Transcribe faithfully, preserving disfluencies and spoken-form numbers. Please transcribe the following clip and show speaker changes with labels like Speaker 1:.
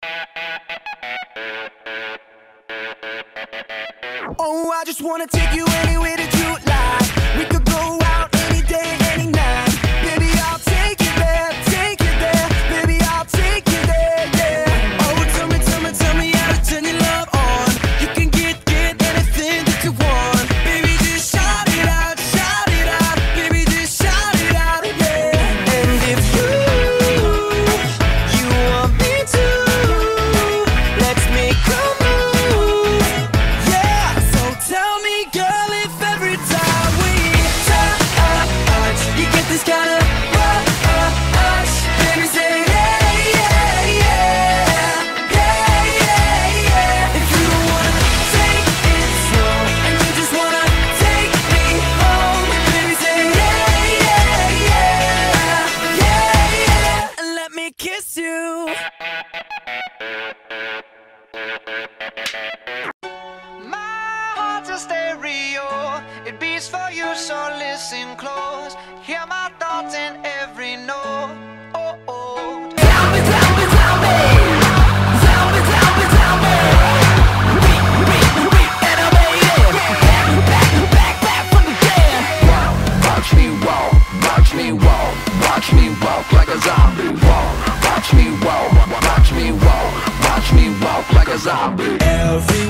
Speaker 1: Oh, I just wanna take you anywhere that you like. We could go out any day, any night. Baby, I'll take you there, take you there. Baby, I'll take you there, yeah. Oh, tell me, tell me, tell me how to turn your love on. You can get, get anything that you want. Baby, just shout it out, shout it out. Baby, just shout it out, yeah. And if you, you want me to, let's make a move, yeah. So tell me, girl, if every time we touch, you get this kind of rush. Baby, say yeah, yeah, yeah, yeah, yeah, yeah. If you don't wanna take it slow and you just wanna take me home, baby, say yeah, yeah, yeah, yeah, yeah. And let me kiss you. My heart's a stereo, it beats for you, so listen close. Hear my thoughts in every note. Oh, oh. Tell me, tell me, tell me. Tell me, tell me, tell me. We, we, we, and I made it. Back, back, back, back from the dead.
Speaker 2: Watch me walk, watch me walk, watch me walk like a zombie walk. Watch me walk, watch me walk, watch me walk like a zombie.
Speaker 1: Every